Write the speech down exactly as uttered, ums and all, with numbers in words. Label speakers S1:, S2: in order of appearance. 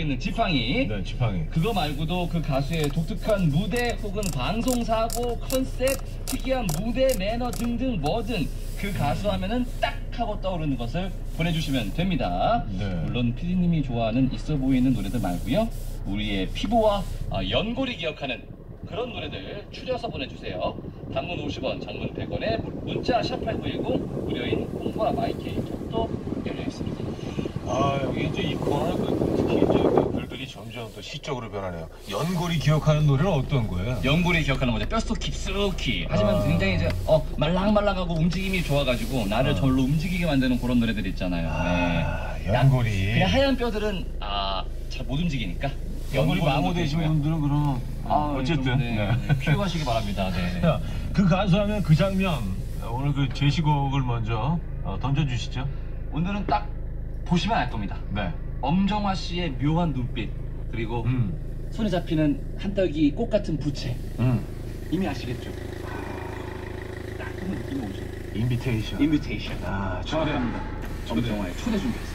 S1: 있는 지팡이.
S2: 네, 지팡이.
S1: 그거 말고도 그 가수의 독특한 무대 혹은 방송사고, 컨셉, 특이한 무대 매너 등등 뭐든 그 가수 하면은 딱 하고 떠오르는 것을 보내주시면 됩니다.
S2: 네.
S1: 물론 피디님이 좋아하는 있어 보이는 노래들 말고요. 우리의 피부와 연골이 기억하는 그런 노래들 추려서 보내주세요. 단문 오십 원, 장문 백 원에 문자 샵팔구일공, 무료인 콩과 마이케이 톡도 열려 있습니다.
S2: 아, 여기 이제 이 코너 특히 이제 그 글들이 점점 더 시적으로 변하네요. 연골이 기억하는 노래는 어떤 거예요?
S1: 연골이 기억하는 거죠. 뼈속 깊숙이. 하지만
S2: 아.
S1: 굉장히 이제 어 말랑말랑하고 움직임이 좋아가지고 나를
S2: 아.
S1: 절로 움직이게 만드는 그런 노래들 있잖아요.
S2: 아,
S1: 네.
S2: 연골이.
S1: 그냥 하얀 뼈들은 아 잘 못 움직이니까.
S2: 연골이
S1: 연골은
S2: 마모되신
S1: 좋고요.
S2: 분들은 그럼
S1: 아,
S2: 어쨌든
S1: 좀, 네.
S2: 네.
S1: 피하시기 바랍니다. 네.
S2: 자, 그 가수하면 그 장면 오늘 그 제시곡을 먼저 어, 던져주시죠.
S1: 오늘은 딱 보시면 알 겁니다.
S2: 네.
S1: 엄정화 씨의 묘한 눈빛 그리고
S2: 음.
S1: 손에 잡히는 한떡이 꽃 같은 부채
S2: 음.
S1: 이미 아시겠죠? 딱 보면 느낌이 오죠.
S2: 인비테이션.
S1: 인비테이션.
S2: 아, 초대.
S1: 정확합니다. 엄정화의 초대 준비했습니다.